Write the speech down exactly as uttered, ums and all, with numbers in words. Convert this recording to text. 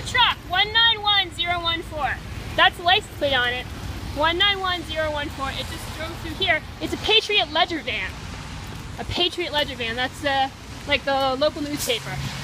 truck, one nine one zero one four. That's the license plate on it. one nine one zero one four. It just drove through here. It's a Patriot Ledger van. A Patriot Ledger van. That's uh, like the local newspaper.